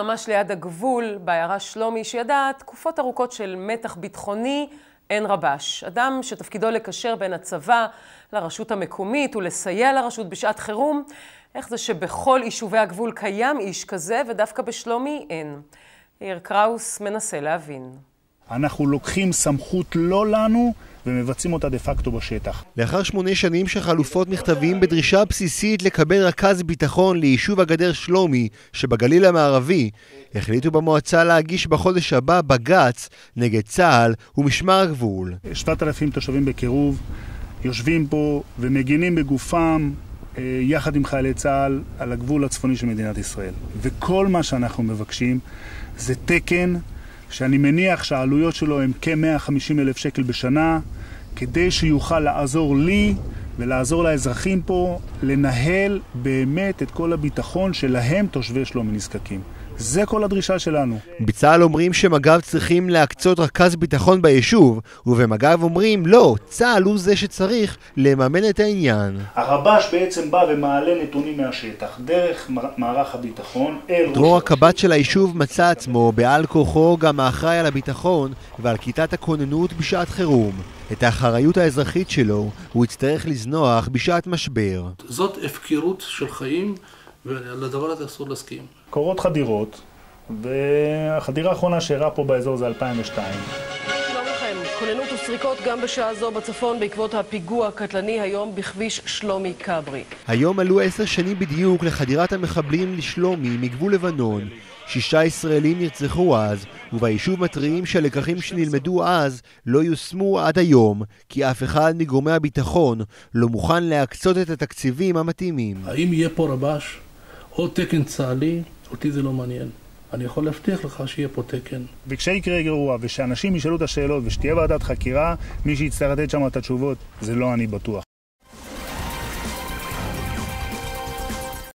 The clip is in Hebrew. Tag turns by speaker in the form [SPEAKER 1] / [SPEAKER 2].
[SPEAKER 1] ממש ליד הגבול, בעיירה שלומי, שידעה תקופות ארוכות של מתח ביטחוני, אין רבש. אדם שתפקידו לקשר בין הצבא לרשות המקומית ולסייע לרשות בשעת חירום. איך זה שבכל יישובי הגבול קיים איש כזה ודווקא בשלומי אין? יאיר קראוס מנסה להבין.
[SPEAKER 2] אנחנו לוקחים סמכות לא לנו ומבצעים אותה דה פקטו בשטח.
[SPEAKER 3] לאחר 8 שנים שחלופות מכתבים בדרישה בסיסית לקבל רכז ביטחון ליישוב הגדר שלומי שבגליל המערבי, החליטו במועצה להגיש בחודש הבא בג"ץ נגד צה"ל ומשמר הגבול.
[SPEAKER 2] 7,000 תושבים בקירוב יושבים פה ומגינים בגופם יחד עם חיילי צה"ל על הגבול הצפוני של מדינת ישראל. וכל מה שאנחנו מבקשים זה תקן שאני מניח שהעלויות שלו הם כ-150,000 שקל בשנה, כדי שיוכל לעזור לי ולעזור לאזרחים פה לנהל באמת את כל הביטחון שלהם תושבי שלומי נזקקים. זה כל הדרישה שלנו.
[SPEAKER 3] בצה"ל אומרים שמג"ב צריכים להקצות רכז ביטחון ביישוב, ובמג"ב אומרים לא, צה"ל הוא זה שצריך לממן את העניין.
[SPEAKER 2] הרב"ש בעצם בא ומעלה נתונים מהשטח, דרך מערך הביטחון אל ראש...
[SPEAKER 3] דרור הקב"ט של היישוב מצא עצמו בעל כוחו גם האחראי על הביטחון ועל כיתת הכוננות בשעת חירום. את האחריות האזרחית שלו הוא יצטרך לזנוח בשעת משבר.
[SPEAKER 4] זאת הפקרות של חיים, ולדבר הזה אסור להסכים.
[SPEAKER 2] קורות חדירות, והחדירה האחרונה שאירעה פה באזור זה 2002.
[SPEAKER 5] שלום לכם, כוננות וסריקות גם בשעה זו בצפון בעקבות הפיגוע הקטלני היום בכביש שלומי כברי.
[SPEAKER 3] היום עלו 10 שנים בדיוק לחדירת המחבלים לשלומי מגבול לבנון. 6 ישראלים נרצחו אז, וביישוב מתריעים שהלקחים שנלמדו אז לא יושמו עד היום, כי אף אחד מגורמי הביטחון לא מוכן להקצות את התקציבים המתאימים.
[SPEAKER 4] האם יהיה פה רבש או תקן צה"לי? אותי זה לא מעניין. אני יכול להבטיח לך שיהיה פה תקן.
[SPEAKER 2] וכשיקרה אירוע ושאנשים ישאלו את השאלות ושתהיה ועדת חקירה, מי שיצטרך לתת שם את התשובות זה לא אני בטוח.